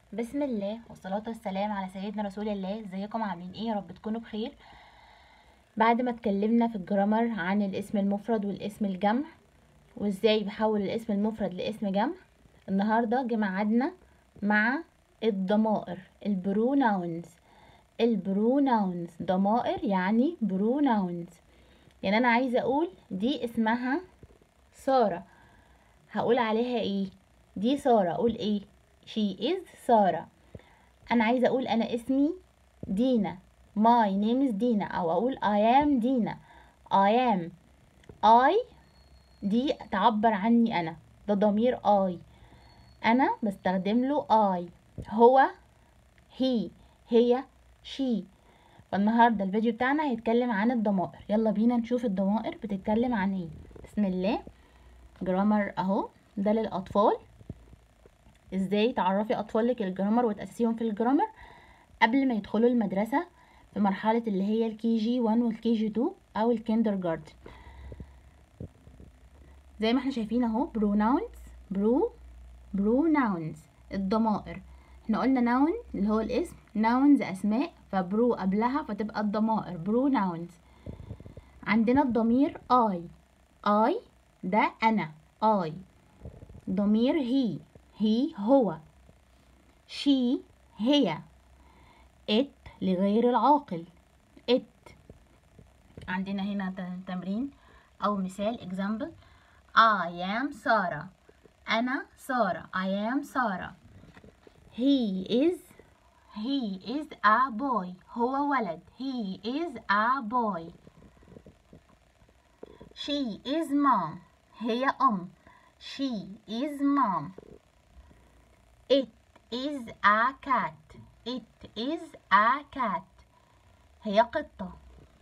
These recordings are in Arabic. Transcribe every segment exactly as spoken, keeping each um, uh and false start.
بسم الله والصلاة والسلام على سيدنا رسول الله. ازيكم عاملين ايه؟ يا رب تكونوا بخير. بعد ما اتكلمنا في الجرامر عن الاسم المفرد والاسم الجمع وازاي بحول الاسم المفرد لاسم جمع، النهاردة جه ميعادنا مع الضمائر البروناونز. البروناونز ضمائر يعني بروناونز، يعني انا عايزة اقول دي اسمها سارة، هقول عليها ايه؟ دي سارة، اقول ايه؟ she is سارة. انا عايزه اقول انا اسمي دينا، my name is دينا، او اقول I am دينا. I am I دي تعبر عني انا، ده ضمير I، انا بستخدم له I. هو he، هي she. فالنهارده الفيديو بتاعنا هيتكلم عن الضمائر. يلا بينا نشوف الضمائر بتتكلم عن ايه. بسم الله. جرامر اهو، ده للاطفال. ازاي تعرفي اطفالك الجرامر وتاسسيهم في الجرامر قبل ما يدخلوا المدرسة في مرحلة اللي هي الكي جي واحد والكي جي اتنين او الكيندر جاردن. زي ما احنا شايفين اهو بروناونز، برو بروناونز الضمائر. احنا قلنا ناون اللي هو الاسم، ناونز اسماء، فبرو قبلها فتبقى الضمائر بروناونز. عندنا الضمير اي، اي ده انا اي. ضمير هي، هي هو. شي هي. ات لغير العاقل، ات. عندنا هنا تمرين او مثال example. I am سارة، انا سارة. I am سارة. he is he is a boy، هو ولد. he is a boy. she is mom، هي ام. she is mom. it is a cat، it is a cat، هي قطة.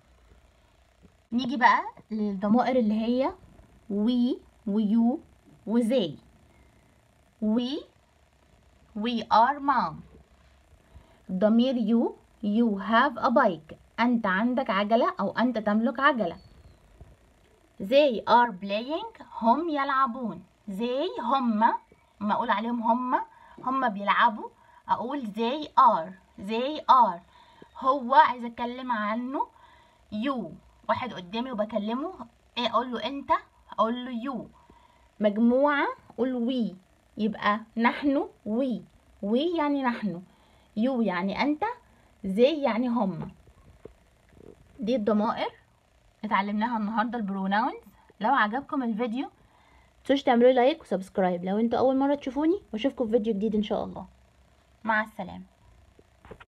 نيجي بقى للضمائر اللي هي we ويو وزي. we we are mom. ضمير you you have a bike، أنت عندك عجلة أو أنت تملك عجلة. they are playing، هم يلعبون. they هم، ما أقول عليهم هم هم بيلعبوا أقول they are they are. هو عايزة أتكلم عنه you، واحد قدامي وبكلمه ايه اقول له انت، اقول له يو. مجموعة قول وي، يبقى نحن وي. وي يعني نحن، يو يعني انت، زي يعني هم. دي الضمائر اتعلمناها النهارده البروناونز. لو عجبكم الفيديو متنسوش تعملوا لايك وسبسكرايب لو انتوا اول مرة تشوفوني، واشوفكم في فيديو جديد ان شاء الله. مع السلامة.